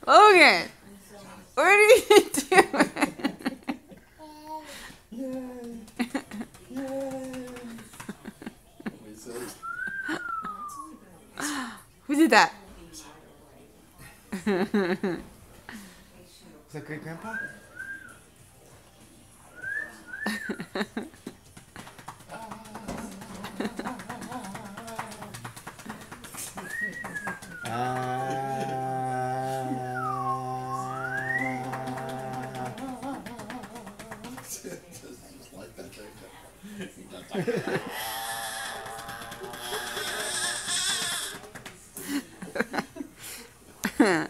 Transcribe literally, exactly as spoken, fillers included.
Logan, what are you doing? Who did that? Is that great grandpa? Just like that.